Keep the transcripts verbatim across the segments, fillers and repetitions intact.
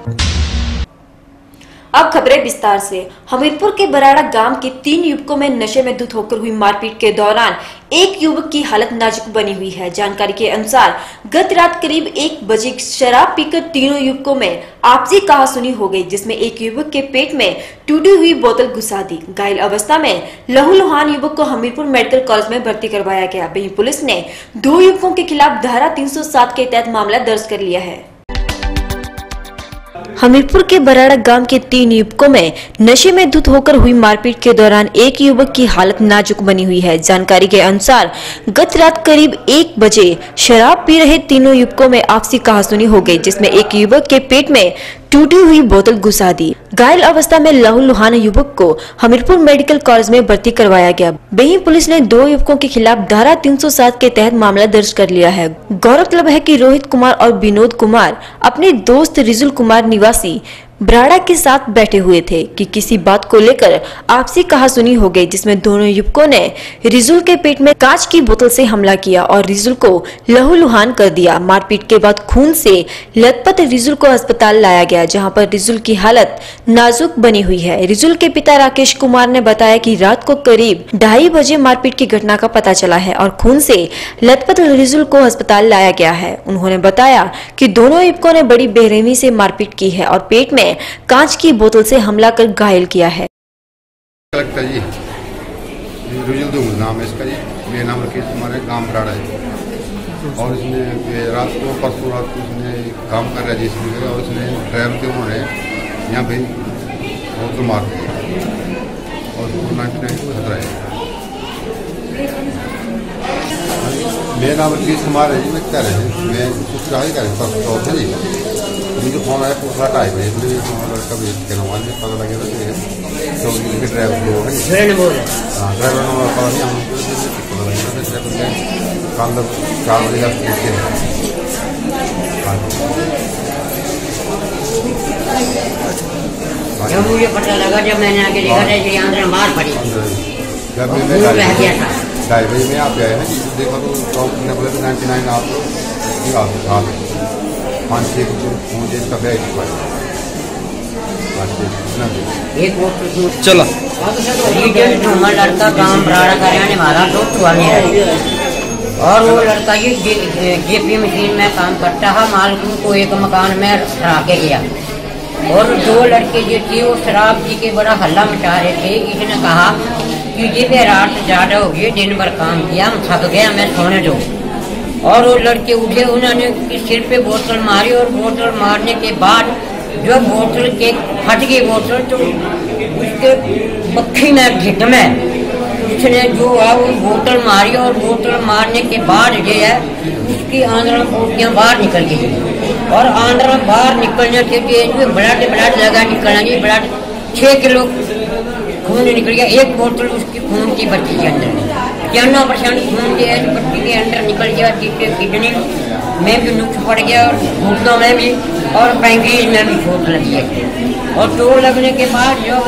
अब खबरें विस्तार से। हमीरपुर के बराड़ा गांव के तीन युवकों में नशे में धुत होकर हुई मारपीट के दौरान एक युवक की हालत नाजुक बनी हुई है। जानकारी के अनुसार गत रात करीब एक बजे शराब पीकर तीनों युवकों में आपसी कहासुनी हो गई, जिसमें एक युवक के पेट में टूटी हुई बोतल घुसा दी। घायल अवस्था में लहूलुहान युवक को हमीरपुर मेडिकल कॉलेज में भर्ती करवाया गया। वहीं पुलिस ने दो युवकों के खिलाफ धारा तीन सौ सात के तहत मामला दर्ज कर लिया है। हमीरपुर के बराड़ा गांव के तीन युवकों में नशे में धुत होकर हुई मारपीट के दौरान एक युवक की हालत नाजुक बनी हुई है। जानकारी के अनुसार गत रात करीब एक बजे शराब पी रहे तीनों युवकों में आपसी कहासुनी हो गई, जिसमें एक युवक के पेट में टूटी हुई बोतल घुसा दी। घायल अवस्था में लहूलुहान युवक को हमीरपुर मेडिकल कॉलेज में भर्ती करवाया गया। वहीं पुलिस ने दो युवकों के खिलाफ धारा तीन सौ सात के तहत मामला दर्ज कर लिया है। गौरतलब है कि रोहित कुमार और विनोद कुमार अपने दोस्त रिजुल कुमार निवासी बराड़ा के साथ बैठे हुए थे कि किसी बात को लेकर आपसी कहासुनी हो गई, जिसमें दोनों युवकों ने रिजुल के पेट में कांच की बोतल से हमला किया और रिजुल को लहूलुहान कर दिया। मारपीट के बाद खून से लथपथ रिजुल को अस्पताल लाया गया, जहां पर रिजुल की हालत नाजुक बनी हुई है। रिजुल के पिता राकेश कुमार ने बताया कि रात को करीब ढाई बजे मारपीट की घटना का पता चला है और खून से लथपथ रिजुल को अस्पताल लाया गया है। उन्होंने बताया कि दोनों युवकों ने बड़ी बेरहमी से मारपीट की है और पेट में कांच की बोतल से हमला कर घायल किया है। लगता जी रिजुल नाम है इसका जी। मेरा नाम राकेश कुमार है, गांव बराड़ा है। और इसने रात को परसों रात को इसने काम कर रहा है जिसमें, और इसने ड्राइवर के उन्होंने यहाँ पे बोतल मार दी और नाइन्टी नाइन को खतरा है। मेरा नाम राकेश कुमार है जी। मैं कह रहे हैं मैं कुछ ट्राई कर परसों थे जी। मुझे फोन आया पूरा ढाई बजे, मुझे लड़का भेज के नवाज में पता लगे तो उनके ड्राइवर लोग हैं। हाँ ड्राइवर नंबर पता नहीं, हम पता लगे ड्राइवर काम चार बजे का पूछते हैं। जब मुझे पता लगा, जब मैंने आगे देखा था कि अंदर मार पड़ी, जब मैं ढाई बजे में आप गए हैं देखो तो बोले नाइन्टी नाइन आप पाँच छः मुझे इसका बैग चलो लड़का गांव बराड़ा का रहने वाला दोस्त हुआ मेरा, और वो लड़का ये जेपी मशीन में काम करता है। मालकिन को एक मकान में रहा के गया और दो लड़के जो थे वो शराब पी के बड़ा हल्ला मचा रहे थे। इसने कहा कि ये रात ज्यादा हो गई, दिन भर काम किया, हम थक गया, मैं सोने दो। और वो लड़के उठे, उन्होंने सिर पे बोतल मारी और बोतल मारने के बाद जो बोतल के फट गई बोतल, तो उसके बक्खी में घिट में उसने जो है वो बोतल मारी और बोतल मारने के बाद जो है उसकी आंद्रा पोटियाँ बाहर निकल गई और आंद्रा बाहर निकलने के लिए ब्लड ब्लड लगा निकलना जी। ब्लड छः किलो खून निकल गया। एक बोतल उसकी खून की बच्ची के अंदर पचानवे परसेंट खून जो है बच्ची के अंदर निकल गया। तीसरे किडनी में भी नुक्स पड़ गया और घुटनों में भी और पैंक्रियाज में भी चोट लगी है। और चोट लगने के बाद जब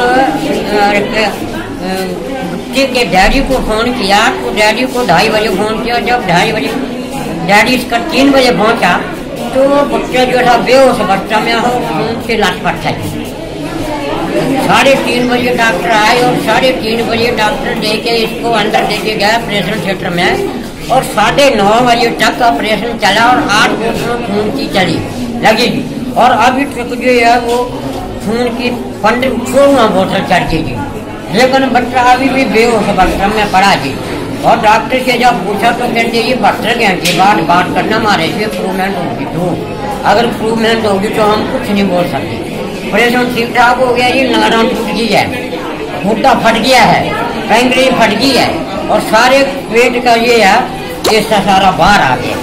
बच्चे के डैडी को फोन किया तो डैडी को ढाई बजे फोन किया। जब ढाई बजे डैडी इसका तीन बजे पहुंचा तो बच्चा जो था बेहोश बच्चा में हो खून से लटपट था। साढ़े तीन बजे डॉक्टर आए और साढ़े तीन बजे डॉक्टर लेके इसको अंदर लेके गया ऑपरेशन थिएटर में और साढ़े नौ बजे तक ऑपरेशन चला और आठ बोतलों खून की चली लगी और अभी तक जो है वो खून की पंद्रह सोलह बोतल चढ़ गई जी। लेकिन बच्चा अभी भी बेहोश अवस्था में पड़ा जी। और डॉक्टर से जब पूछा तो कहते ये बहत्तर घंटे के बाद बात करना, हमारे से इम्प्रूवमेंट होगी। तो अगर इम्प्रूवमेंट होगी तो हम कुछ नहीं बोल सकते। ऑपरेशन ठीक ठाक हो गया जी। नाड़ा टूट गई है, घुट्टा फट गया है, पैंक्रियाज फट गई है और सारे पेट का ये है ये सारा बाहर आ गया।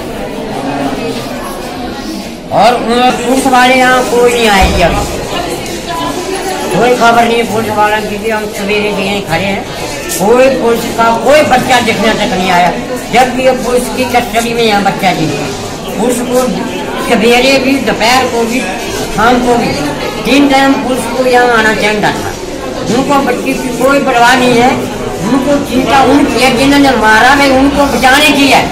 और पुलिस वाले यहाँ कोई नहीं आए जी। अभी कोई खबर नहीं पुलिस वाला की। हम सवेरे से यहीं खड़े हैं, कोई पुलिस का कोई बच्चा देखने तक नहीं आया, जबकि ये पुलिस की कस्टडी में यहाँ बच्चा जी। पुलिस को सवेरे भी, दोपहर को भी, शाम को भी तीन टाइम पुलिस को यहाँ आना चाहिए था। उनको बच्ची की कोई परवाह नहीं है। उनको चिंता उनकी है जिन्होंने मारा है, उनको बचाने की है।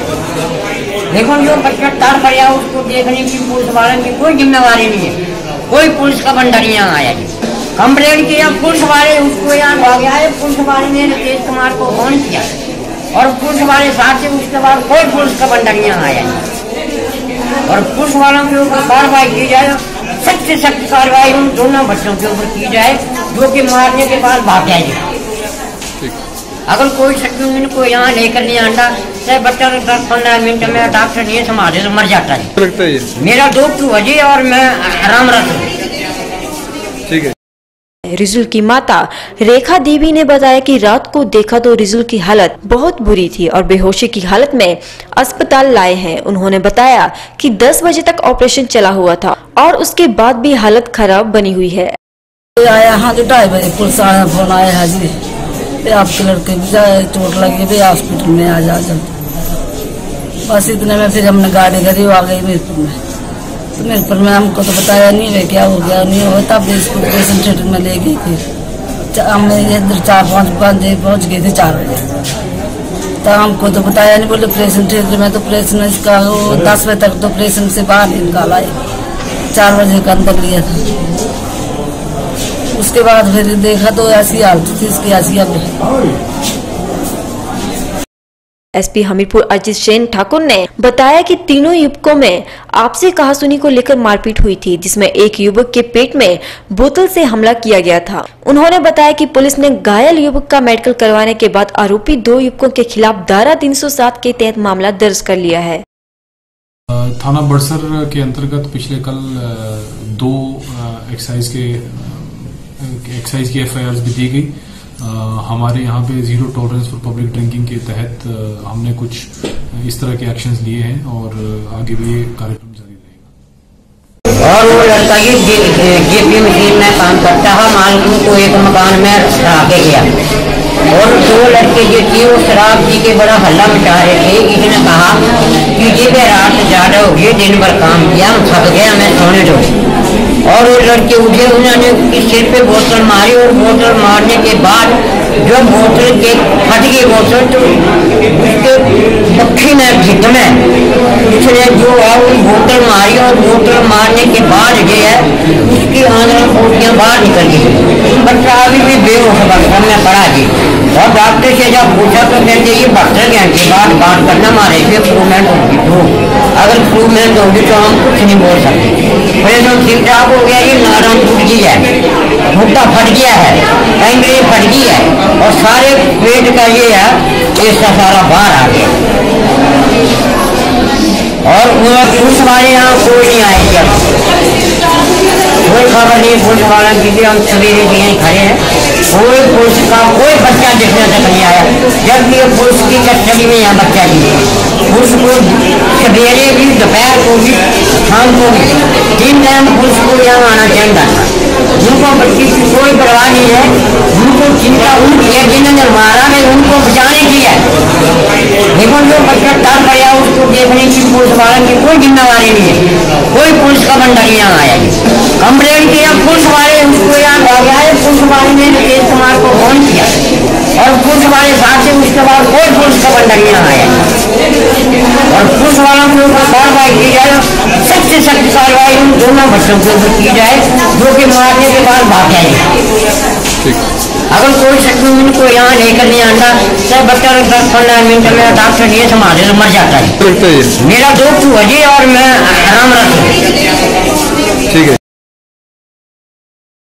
लेकिन जो बच्चा तार पड़ा उसको देखने की पुलिस वालों की कोई जिम्मेवारी नहीं है। कोई पुलिस का बंडल यहाँ आया जी। कंप्लेंट किया पुलिस वाले, उसको यहाँ भाग आए। पुलिस वाले ने राकेश कुमार को फोन किया और पुलिस वाले साथ से उसके बाद कोई पुलिस का बंडल यहाँ आया नहीं। और पुलिस वालों के ऊपर कार्रवाई की जाए, सख्त से सख्त कार्रवाई उन दोनों बच्चों के ऊपर की जाए जो कि मारने के बाद भाग जाएगी। अगर कोई शख्स इनको यहाँ लेकर नहीं आंदा, चाहे बच्चा दस पंद्रह मिनट में डॉक्टर नहीं संभाले तो मर जाता है। मेरा दोस्त वजह और मैं आराम रखूँ। ठीक है। रिजुल की माता रेखा देवी ने बताया कि रात को देखा तो रिजुल की हालत बहुत बुरी थी और बेहोशी की हालत में अस्पताल लाए हैं। उन्होंने बताया कि दस बजे तक ऑपरेशन चला हुआ था और उसके बाद भी हालत खराब बनी हुई है। आया हाँ तो ढाई बजे पुलिस आया, फोन आया है जी आपके लड़के भी चोट लगी है, हॉस्पिटल में आ जा जल्दी। बस इतने में फिर हमने गाड़ी करी, आ गई मीरपुर में। तो मीरपुर में हमको तो बताया नहीं है क्या हो गया नहीं हो, तब इसको ऑपरेशन थिएटर में ले गई थी। हमने इधर चार पाँच बजे पहुँच गए थे चार बजे, तो हमको तो बताया नहीं। बोले ऑपरेशन थिएटर में तो ऑपरेशन इसका वो दस बजे तक तो ऑपरेशन से बाहर निकाला है, चार बजे का अंदर लिया था। उसके बाद फिर देखा तो ऐसी हालत थी इसकी आसिया में। एसपी हमीरपुर अजित सेन ठाकुर ने बताया कि तीनों युवकों में आपसी कहासुनी को लेकर मारपीट हुई थी, जिसमें एक युवक के पेट में बोतल से हमला किया गया था। उन्होंने बताया कि पुलिस ने घायल युवक का मेडिकल करवाने के बाद आरोपी दो युवकों के खिलाफ धारा तीन सौ सात के तहत मामला दर्ज कर लिया है। थाना बड़सर के अंतर्गत पिछले कल दो एक्साइज के एक्साइज की एफ आई आर भी दी गई। आ, हमारे यहाँ पे zero tolerance for public drinking के तहत आ, हमने कुछ इस तरह के एक्शंस लिए हैं और आगे भी ये कार्यक्रम जारी रहेगा। और वो लड़का ये जेपी मशीन में काम करता है, मालिक को एक मकान में रहा के गया और दो लड़के जो थे वो शराब पी के बड़ा हल्ला मचा रहे थे। इसने कहा कि ये रात ज्यादा हो गई, दिन भर काम किया, हम थक गए, हमें सोने दो। और वो लड़के उठे, उन्होंने उसके सिर पे बोतल मारी और बोतल मारने के बाद जो बोतल के फट गई बोतल तो उसके पक्षी में घिट में उसने जो है वो बोतल मारी और बोतल मारने के बाद जो है उसकी आंखें पोटियाँ बाहर निकल गई। बच्चा अभी भी बेहोश अवस्था में पड़ा जी। और डॉक्टर से जब पूछा तो कहते ये बहत्तर घंटे बाद बात करना हमारे से इम्प्रूवमेंट होगी, तो अगर इम्प्रूवमेंट होगी तो हम कुछ नहीं बोल सकते। पहले तो ठीक ठाक हो गया, ये नारायण टूट गई है, भुट्टा फट गया है, एंग्री फट गई है और सारे पेट का ये है ये सारा बाहर आ गया। और पुलिस वाले यहाँ कोई नहीं आएगा, कोई खबर नहीं पुलिस वाला की। हम सवेरे भी यहीं खड़े हैं, कोई पुलिस का कोई बच्चा देखने तक नहीं आया, जबकि पुलिस की कस्टडी में यहाँ बच्चा भी पुलिस को सवेरे भी, दोपहर को भी, शाम को भी, तीन टाइम पुलिस को यहाँ आना चाहिए था। उनको बच्ची की कोई परवाह नहीं है, उनको चिंता उनकी है जिन्होंने मारा है उनको बचाने की है, लेकिन जो बच्चा तर गया उसको देखने की पुलिस वालों की कोई जिम्मेवारी नहीं है। कोई पुलिस का बंडल यहाँ आया नहीं। कंप्लेंट किया पुलिस वाले, उसको यहाँ भाग आए। पुलिस वाले ने राकेश कुमार को फोन किया और पुलिस वाले साथ से उसके बाद कोई पुलिस का बंडल यहाँ आया और पुलिस वालों के ऊपर कार्रवाई की जाए, सख्त से सख्त कार्रवाई उन दोनों बच्चों के ऊपर की जाए जो कि मारने के बाद भाग जाएंगे। अगर कोई शख्स इनको यहाँ लेकर नहीं आंदा, चाहे बच्चा दस पंद्रह मिनट में डॉक्टर नहीं संभाले तो मर जाता है। मेरा दोस्त वजह और मैं आराम रखूँ।